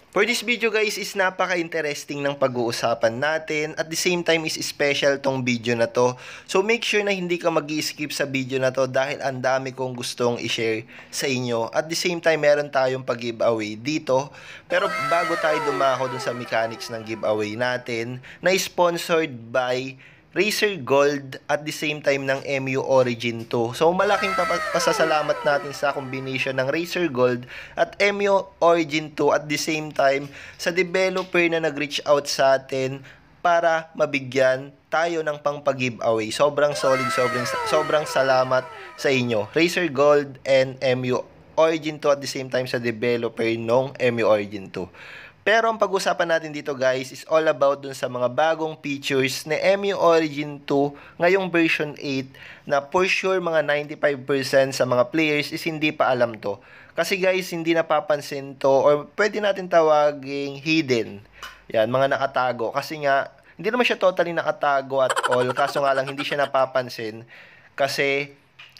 For this video guys is napaka-interesting ng pag-uusapan natin. At the same time is special tong video na to. So make sure na hindi ka mag-skip sa video na to dahil ang dami kong gustong i-share sa inyo. At the same time meron tayong pag-giveaway dito. Pero bago tayo dumako dun sa mechanics ng giveaway natin, na sponsored by Razer Gold at the same time ng MU Origin 2. So malaking pasasalamat natin sa combination ng Razer Gold at MU Origin 2 at the same time sa developer na nag-reach out sa atin para mabigyan tayo ng pang-giveaway. Sobrang solid, sobrang salamat sa inyo. Razer Gold and MU Origin 2 at the same time sa developer ng MU Origin 2. Pero ang pag-usapan natin dito guys is all about dun sa mga bagong features na MU Origin 2 ngayong version 8 na for sure mga 95% sa mga players is hindi pa alam to. Kasi guys, hindi napapansin to or pwede natin tawaging hidden. Yan, mga nakatago. Kasi nga, hindi naman siya totally nakatago at all. Kaso nga lang, hindi siya napapansin. Kasi,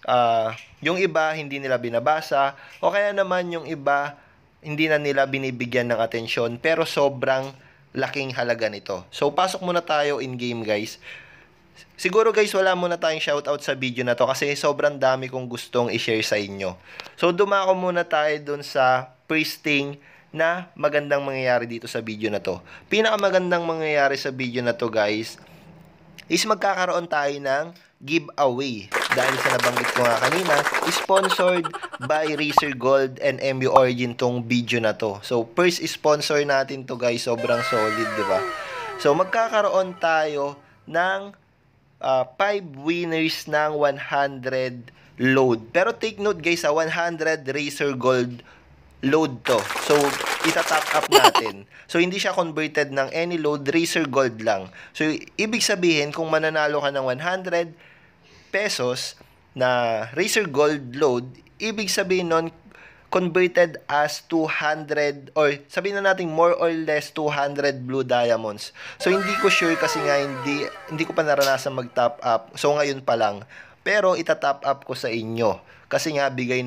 yung iba, hindi nila binabasa. O kaya naman yung iba, hindi na nila binibigyan ng atensyon pero sobrang laking halaga nito. So pasok muna tayo in game guys. Siguro guys wala muna tayong shoutout sa video na to kasi sobrang dami kong gustong i-share sa inyo. So dumako muna tayo dun sa first thing na magandang mangyayari dito sa video na to. Pinakamagandang mangyayari sa video na to guys is magkakaroon tayo ng giveaway. Dahil sa nabanggit ko nga kanina, sponsored by Razer Gold and MU Origin tong video na to. So, first sponsor natin to guys, sobrang solid, di ba? So, magkakaroon tayo ng 5 winners ng 100 load. Pero take note guys, 100 Razer Gold load to. So, itatap up natin. So, hindi siya converted ng any load, Razer Gold lang. So, ibig sabihin, kung mananalo ka ng 100 pesos na Razer Gold load, ibig sabihin nun, converted as 200 or sabihin na natin more or less 200 blue diamonds. So, hindi ko sure kasi nga hindi ko pa naranasan mag-top up. So, ngayon pa lang. Pero, itatop up ko sa inyo. Kasi nga, bigay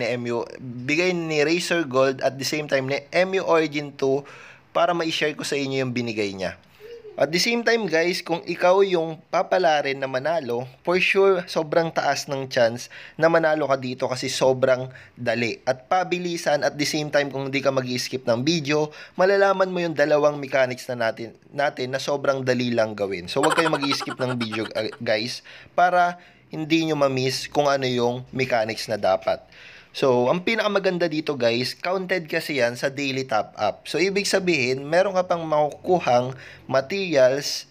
ni Razer Gold at the same time ni MU Origin 2 para ma-share ko sa inyo yung binigay niya. At the same time guys, kung ikaw yung papalarin na manalo, for sure, sobrang taas ng chance na manalo ka dito kasi sobrang dali. At pabilisan at the same time kung hindi ka mag-skip ng video, malalaman mo yung dalawang mechanics na natin na sobrang dali lang gawin. So huwag kayong mag-skip ng video guys para hindi nyo ma-miss kung ano yung mechanics na dapat. So, ang pinakamaganda dito guys, counted kasi yan sa daily top up. So, ibig sabihin, meron ka pang makukuhang materials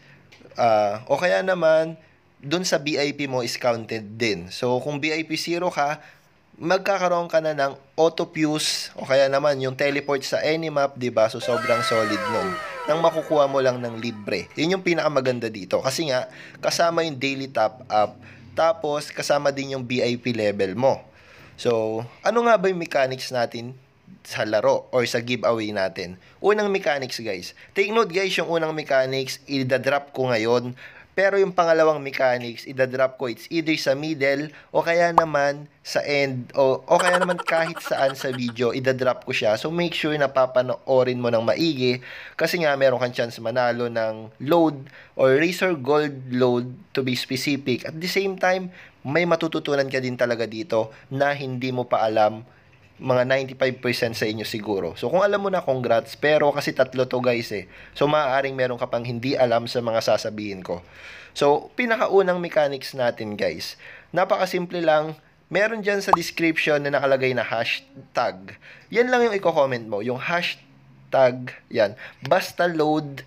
o kaya naman, dun sa VIP mo is counted din. So, kung VIP 0 ka, magkakaroon ka na ng auto fuse o kaya naman yung teleport sa any map, diba? So, sobrang solid nun. Nang makukuha mo lang ng libre. Yun yung pinakamaganda dito. Kasi nga, kasama yung daily top up, tapos kasama din yung VIP level mo. So, ano nga ba yung mechanics natin sa laro or sa giveaway natin? Unang mechanics guys. Take note guys, yung unang mechanics, i-drop ko ngayon. Pero yung pangalawang mechanics, i-drop ko it's either sa middle o kaya naman sa end o kaya naman kahit saan sa video, i-drop ko siya. So, make sure na papanoorin mo ng maigi kasi nga meron kang chance manalo ng load or Razer Gold load to be specific. At the same time, may matututunan ka din talaga dito na hindi mo pa alam, mga 95% sa inyo siguro. So, kung alam mo na, congrats. Pero kasi tatlo to guys eh. So, maaaring meron ka pang hindi alam sa mga sasabihin ko. So, pinakaunang mechanics natin guys. Napakasimple lang. Meron dyan sa description na nakalagay na hashtag. Yan lang yung i-comment mo. Yung hashtag, yan. Basta load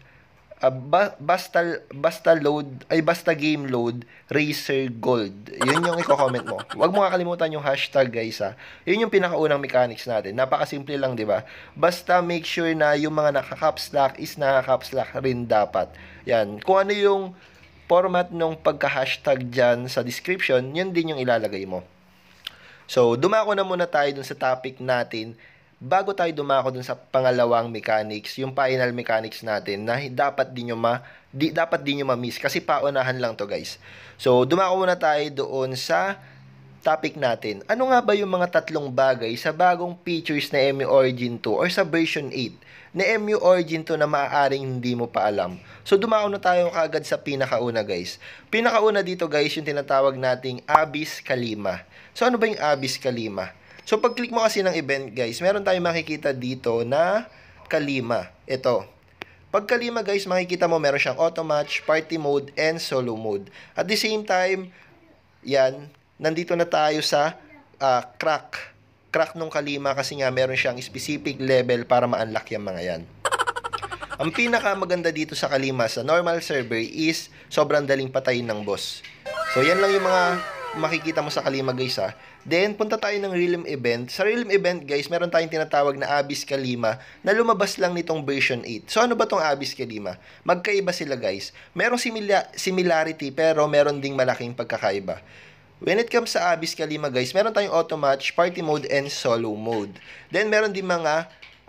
basta game load Razer Gold. Yun yung i-comment mo. Huwag mo kakalimutan yung hashtag guys ha. Yun yung pinakaunang mechanics natin. Napakasimple lang, di ba? Basta make sure na yung mga naka-caps lock is naka-caps lock rin dapat. Yan. Kung ano yung format ng pagka-hashtag dyan sa description, yun din yung ilalagay mo. So, dumako na muna tayo dun sa topic natin. Bago tayo dumako dun sa pangalawang mechanics, yung final mechanics natin na dapat din nyo ma-miss kasi paunahan lang to guys. So, dumako muna tayo doon sa topic natin. Ano nga ba yung mga tatlong bagay sa bagong features na MU Origin 2 or sa version 8 na MU Origin 2 na maaaring hindi mo pa alam? So dumako na tayo kaagad sa pinakauna guys. Pinakauna dito guys yung tinatawag nating Abyss Kalima. So ano ba yung Abyss Kalima? So pag click mo kasi ng event guys, meron tayong makikita dito na Kalima. Ito. Pag Kalima guys, makikita mo meron siyang auto match, party mode, and solo mode. At the same time, yan, nandito na tayo sa crack nung Kalima kasi nga meron siyang specific level para ma-unlock yung mga yan. Ang pinaka maganda dito sa Kalima sa normal server is sobrang daling patayin ng boss. So yan lang yung mga makikita mo sa Kalima guys ha. Then punta tayo ng Realm event. Sa Realm event guys, meron tayong tinatawag na Abyss Kalima na lumabas lang nitong version 8. So ano ba tong Abyss Kalima? Magkaiba sila guys. Merong similarity pero meron ding malaking pagkakaiba. When it comes sa Abyss Kalima guys, meron tayong auto match, party mode, and solo mode. Then meron din mga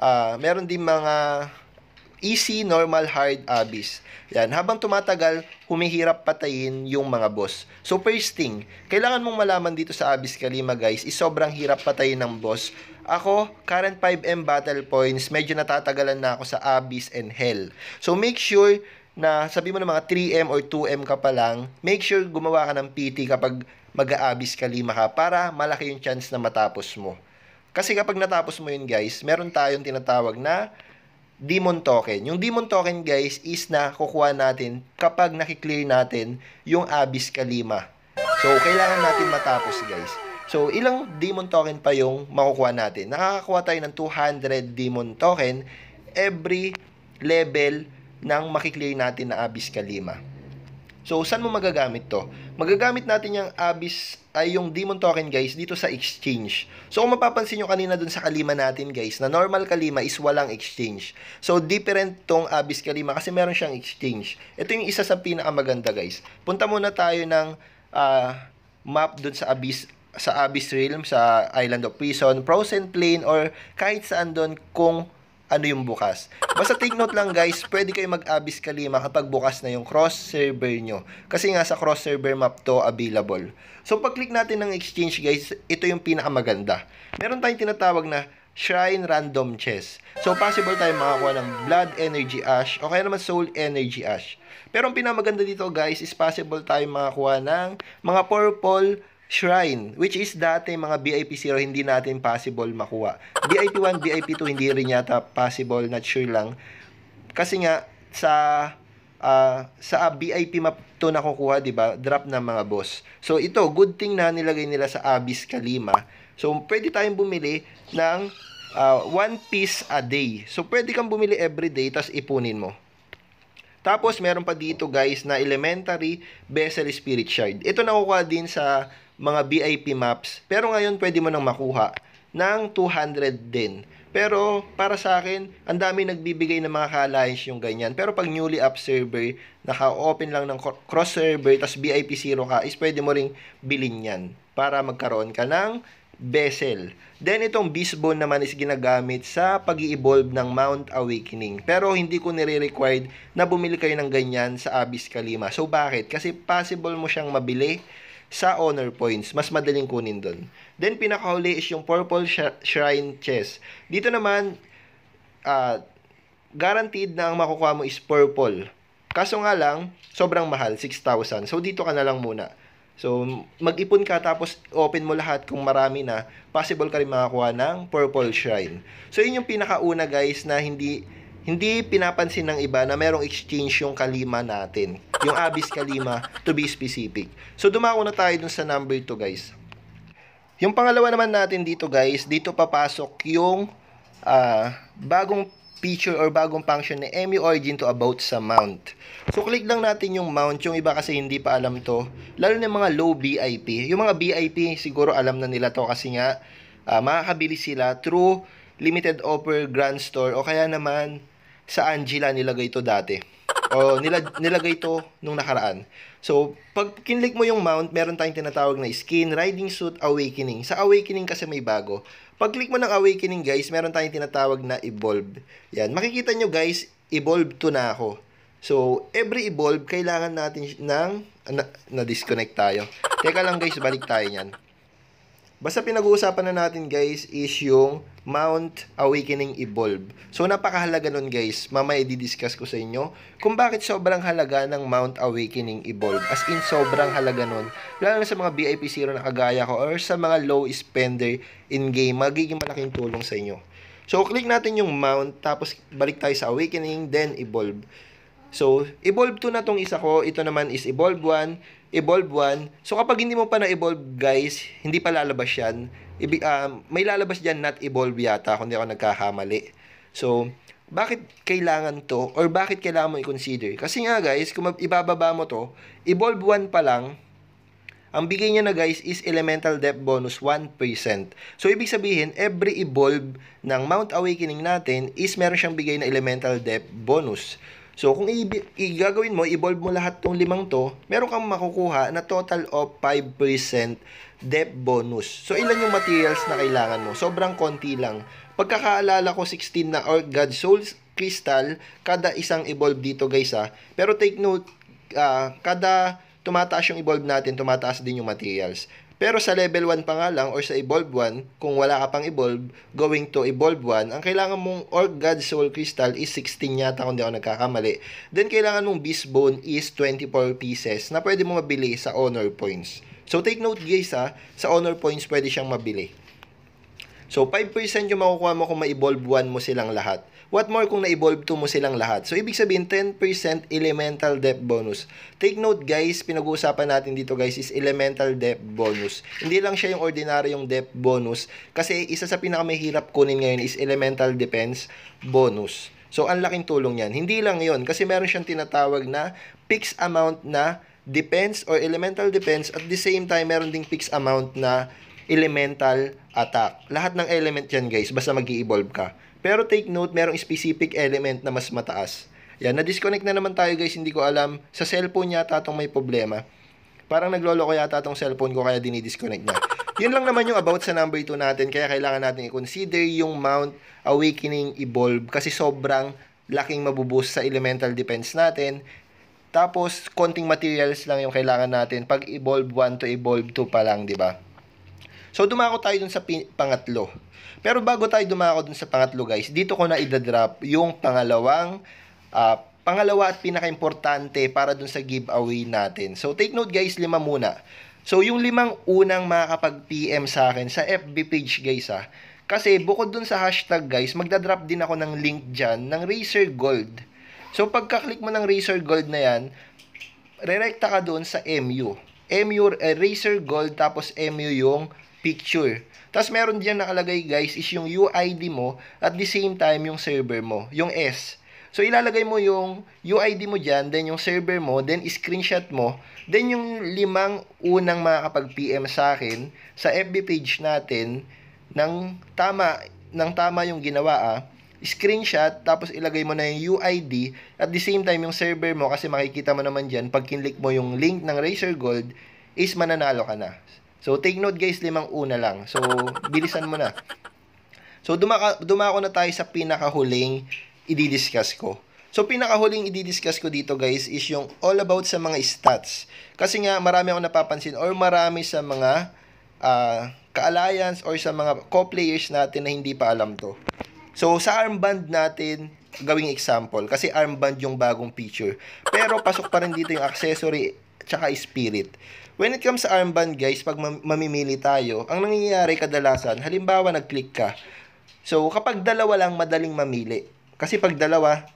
easy, normal, hard, abyss. Yan, habang tumatagal, humihirap patayin yung mga boss. So first thing, kailangan mong malaman dito sa Abyss Kalima guys, is sobrang hirap patayin ng boss. Ako, current 5M battle points, medyo natatagalan na ako sa Abyss and Hell. So make sure na sabi mo na mga 3M or 2M ka pa lang, make sure gumawa ka ng PT kapag mag-a-Abyss Kalima ka para malaki yung chance na matapos mo. Kasi kapag natapos mo yun guys, meron tayong tinatawag na Demon Token. Yung Demon Token guys is na kukuha natin kapag nakiklear natin yung Abyss Kalima. So kailangan natin matapos guys. So ilang Demon Token pa yung makukuha natin? Nakakakuha tayo ng 200 Demon Token every level ng makiklear natin na Abyss Kalima. So, saan mo magagamit to? Magagamit natin yung Abyss, ay yung Demon Token guys, dito sa exchange. So, kung mapapansin nyo kanina dun sa Kalima natin guys, na normal Kalima is walang exchange. So, different tong Abyss Kalima kasi meron siyang exchange. Ito yung isa sa pinakamaganda guys. Punta muna tayo ng map dun sa Abyss Realm, sa Island of Prison, Frozen Plain, or kahit saan dun kung ano yung bukas. Basta take note lang guys, pwede kayo mag-Abyss Kalima kapag bukas na yung cross server nyo. Kasi nga sa cross server map to available. So pag click natin ng exchange guys, ito yung pinakamaganda. Meron tayong tinatawag na Shrine Random Chest. So possible tayo makakuha ng Blood Energy Ash o kaya naman Soul Energy Ash. Pero ang pinamaganda dito guys is possible tayo makakuha ng mga purple Shrine, which is dati mga VIP 0 hindi natin possible makuha. VIP 1, VIP 2 hindi rin yata possible, not sure lang. Kasi nga sa VIP map to nakukuha, 'di ba? Drop ng mga boss. So ito, good thing na nilagay nila sa Abyss Kalima. So pwede tayong bumili ng 1 piece a day. So pwede kang bumili every day tas ipunin mo. Tapos meron pa dito guys na Elementary Vessel Spirit Shard. Ito nakukuha din sa mga VIP maps. Pero ngayon pwede mo nang makuha ng 200 din. Pero para sa akin, ang dami nagbibigay ng mga ka-alliance yung ganyan. Pero pag newly up server, naka-open lang ng cross server, tas VIP 0 ka, is pwede mo ring bilhin yan para magkaroon ka ng vessel. Then itong Beastbone naman is ginagamit sa pag-i-evolve ng Mount Awakening. Pero hindi ko nire-required na bumili kayo ng ganyan sa Abyss Kalima. So bakit? Kasi possible mo siyang mabili sa honor points. Mas madaling kunin doon. Then pinakahuli is yung Purple Shrine Chest. Dito naman, guaranteed na ang makukuha mo is purple. Kaso nga lang, sobrang mahal, 6,000. So dito ka na lang muna. So, mag-ipon ka tapos open mo lahat kung marami na, possible ka rin makakuha ng Purple Shrine. So, yun yung pinakauna guys na hindi pinapansin ng iba na merong exchange yung Kalima natin. Yung Abyss Kalima to be specific. So, dumako na tayo dun sa number 2 guys. Yung pangalawa naman natin dito guys, dito papasok yung bagong feature or bagong function ni MU Origin to about sa mount. So, click lang natin yung mount. Yung iba kasi hindi pa alam to. Lalo na mga low VIP. Yung mga VIP, siguro alam na nila to kasi nga makakabili sila through limited offer grand store o kaya naman sa Angela nilagay to dati. O nilagay to nung nakaraan. So, pag kinlik mo yung mount, meron tayong tinatawag na skin, riding suit, awakening. Sa awakening kasi may bago. Pag click mo ng awakening guys, meron tayong tinatawag na evolve. Yan, makikita nyo guys, evolve to na ako. So, every evolve, kailangan natin ng na-disconnect tayo. Teka lang guys, balik tayo nyan. Basta pinag-uusapan na natin guys is yung Mount Awakening Evolve. So napakahalaga nun guys, mamaya i-discuss ko sa inyo kung bakit sobrang halaga ng Mount Awakening Evolve. As in sobrang halaga nun, lalo na sa mga VIP zero na kagaya ko or sa mga low spender in game, magiging malaking tulong sa inyo. So click natin yung Mount, tapos balik tayo sa Awakening, then Evolve. So, Evolve 2 na tong isa ko. Ito naman is Evolve 1. Evolve 1. So, kapag hindi mo pa na-evolve, guys, hindi pa lalabas yan. May lalabas dyan, not evolve yata, kung di ako nagkakamali. So, bakit kailangan to? Or bakit kailangan mo i-consider? Kasi nga, guys, kung ibababa mo to, Evolve 1 pa lang, ang bigay niya na guys is elemental depth bonus 1%. So, ibig sabihin, every evolve ng Mount Awakening natin is meron siyang bigay na elemental depth bonus. So, kung gagawin mo, evolve mo lahat tong 5 to, meron kang makukuha na total of 5% depth bonus. So, ilan yung materials na kailangan mo? Sobrang konti lang. Pagkakaalala ko, 16 na Orc God Soul Crystal, kada isang evolve dito guys ha. Pero take note, kada tumataas yung evolve natin, tumataas din yung materials. Pero sa level 1 pa nga lang, or sa Evolve 1, kung wala ka pang Evolve, going to Evolve 1, ang kailangan mong Orc God Soul Crystal is 16 yata kung di ako nagkakamali. Then, kailangan mong Beast Bone is 24 pieces na pwede mo mabili sa Honor Points. So, take note guys ha, sa Honor Points pwede siyang mabili. So, 5% yung makukuha mo kung ma-evolve 1 mo silang lahat. What more kung na-evolve 2 mo silang lahat? So, ibig sabihin, 10% elemental depth bonus. Take note guys, pinag-uusapan natin dito guys is elemental depth bonus. Hindi lang siya yung ordinaryong depth bonus kasi isa sa pinakamahirap kunin ngayon is elemental defense bonus. So, ang laking tulong yan. Hindi lang yon kasi meron siyang tinatawag na fixed amount na defense or elemental defense at the same time, meron ding fixed amount na elemental attack. Lahat ng element yan guys, basta mag-i-evolve ka. Pero take note, merong specific element na mas mataas. Yan, na-disconnect na naman tayo guys, hindi ko alam. Sa cellphone yata itong may problema. Parang nagloloko yata itong cellphone ko kaya dinidisconnect na. Yun lang naman yung about sa number 2 natin, kaya kailangan natin i-consider yung Mount Awakening Evolve kasi sobrang laking mabuboost sa elemental defense natin. Tapos, konting materials lang yung kailangan natin pag Evolve 1 to Evolve 2 pa lang, di ba? So, dumako tayo dun sa pangatlo. Pero bago tayo dumako dun sa pangatlo, guys, dito ko na idadrop yung pangalawa at pinaka-importante para dun sa giveaway natin. So, take note, guys, 5 muna. So, yung 5 unang makakapag-PM sa akin sa FB page, guys, ha. Kasi, bukod dun sa hashtag, guys, magdadrop din ako ng link dyan ng Razer Gold. So, pagka-click mo ng Razer Gold na yan, rerekta ka dun sa MU. Razer Gold, tapos MU yung picture. Tapos meron diyan nakalagay guys is yung UID mo at the same time yung server mo, yung S. So ilalagay mo yung UID mo diyan, then yung server mo, then screenshot mo, then yung 5 unang makakapag-PM sa akin sa FB page natin ng tama yung ginawa screenshot, tapos ilagay mo na yung UID at the same time yung server mo kasi makikita mo naman diyan pag kinlik mo yung link ng Razer Gold is mananalo ka na. So, take note guys, 5 una lang. So, bilisan mo na. So, dumako na tayo sa pinakahuling i-discuss ko. So, pinakahuling i-discuss ko dito guys is yung all about sa mga stats. Kasi nga, marami akong napapansin or marami sa mga ka-alliance or sa mga co-players natin na hindi pa alam to. So, sa armband natin, gawing example. Kasi armband yung bagong feature. Pero, pasok pa rin dito yung accessory tsaka spirit. When it comes sa armband guys, pag mamimili tayo, ang nangyayari kadalasan, halimbawa nag-click ka. So, kapag dalawa lang, madaling mamili. Kasi pag dalawa,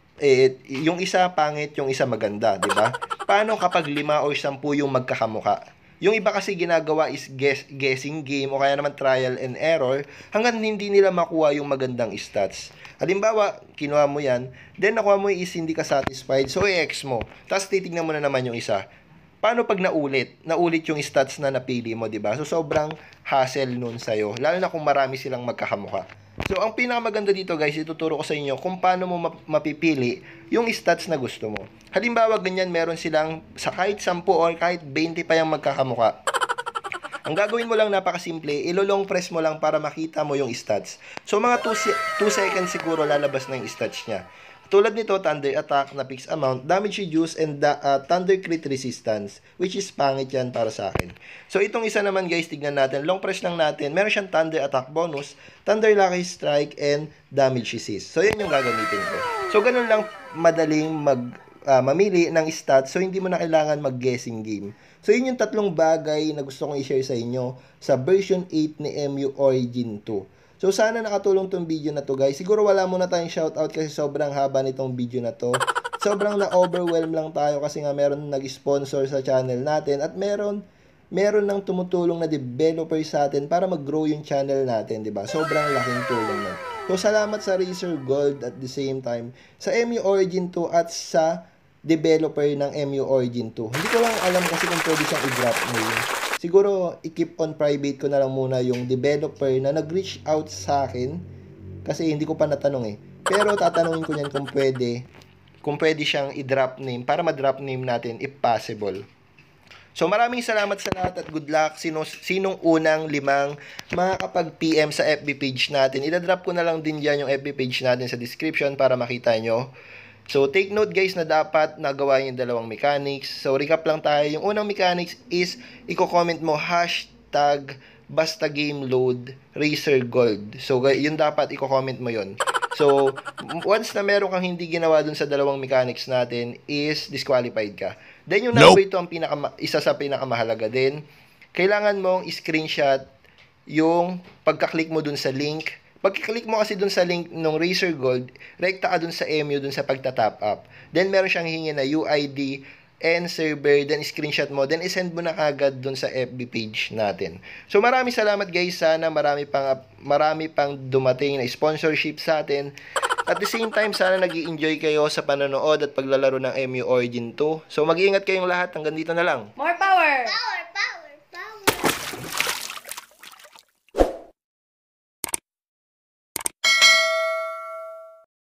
yung isa pangit, yung isa maganda, di ba? Paano kapag 5 o 10 yung magkakamuka? Yung iba kasi ginagawa is guessing game o kaya naman trial and error hanggang hindi nila makuha yung magandang stats. Halimbawa, kinuha mo yan, then nakuha mo is hindi ka satisfied, so i-X mo. Tapos titignan mo na naman yung isa. Paano pag naulit yung stats na napili mo, di ba? So, sobrang hassle nun sa'yo. Lalo na kung marami silang magkakamukha. So, ang pinakamaganda dito, guys, ituturo ko sa inyo kung paano mo mapipili yung stats na gusto mo. Halimbawa, ganyan, meron silang sa kahit 10 or kahit 20 pa yung magkakamukha. Ang gagawin mo lang, napakasimple, ilolong press mo lang para makita mo yung stats. So, mga 2 seconds siguro lalabas na yung stats niya. Tulad nito, Thunder Attack na fixed amount, Damage Reduce, and Thunder Crit Resistance, which is pangit yan para sa akin. So, itong isa naman guys, tignan natin. Long press lang natin. Meron siyang Thunder Attack bonus, Thunder Lucky Strike, and Damage Resist. So, yun yung gagamitin ko. So, ganun lang madaling mamili ng stats. So, hindi mo na kailangan mag-guessing game. So, yun yung tatlong bagay na gusto kong i-share sa inyo sa version 8 ni MU Origin 2. So, sana nakatulong tong video na to guys. Siguro wala muna tayong shoutout kasi sobrang haba nitong video na to. Sobrang na-overwhelm lang tayo kasi nga meron nag-sponsor sa channel natin at meron nang tumutulong na developer sa atin para mag-grow yung channel natin, 'di ba? Sobrang laking tulong nun. So, salamat sa Razer Gold at the same time sa MU Origin 2 at sa developer ng MU Origin 2. Hindi ko lang alam kasi kung pwede siyang i-drop mo yun. Siguro, i-keep on private ko na lang muna yung developer na nag-reach out sa akin kasi hindi ko pa natanong eh. Pero tatanungin ko niyan kung pwede siyang i-drop name para ma-drop name natin if possible. So, maraming salamat sa lahat at good luck. Sinong unang 5 makakapag-PM sa FB page natin. Ida-drop ko na lang din dyan yung FB page natin sa description para makita nyo. So, take note guys na dapat nagawa yung dalawang mechanics. So, recap lang tayo. Yung unang mechanics is, i-comment mo hashtag basta game load Razer Gold. So, yun dapat i-comment mo yun. So, once na meron kang hindi ginawa dun sa dalawang mechanics natin is disqualified ka. Then, yung number 2 ang isa sa pinakamahalaga din. Kailangan mong i-screenshot yung pagka-click mo dun sa link. Pag-click mo kasi dun sa link ng Razer Gold, rekta ka dun sa MU dun sa pagta-top up. Then, meron siyang hingi na UID and server, then screenshot mo, then isend mo na kagad dun sa FB page natin. So, maraming salamat guys. Sana marami pang dumating na sponsorship sa atin. At the same time, sana nag-i-enjoy kayo sa panonood at paglalaro ng MU Origin 2. So, mag-iingat kayong lahat. Hanggang dito na lang. More power!